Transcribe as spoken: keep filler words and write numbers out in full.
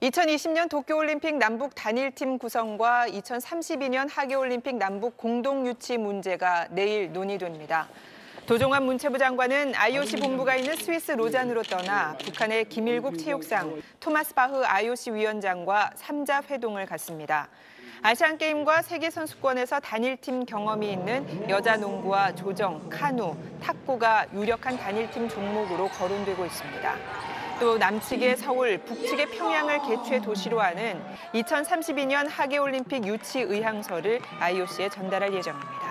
이천이십 년 도쿄올림픽 남북 단일팀 구성과 이천삼십이 년 하계올림픽 남북 공동유치 문제가 내일 논의됩니다. 도종환 문체부 장관은 아이오씨 본부가 있는 스위스 로잔으로 떠나 북한의 김일국 체육상, 토마스 바흐 아이오씨 위원장과 삼자 회동을 갖습니다. 아시안게임과 세계선수권에서 단일팀 경험이 있는 여자 농구와 조정, 카누, 탁구가 유력한 단일팀 종목으로 거론되고 있습니다. 또 남측의 서울, 북측의 평양을 개최 도시로 하는 이천삼십이 년 하계올림픽 유치 의향서를 아이오씨에 전달할 예정입니다.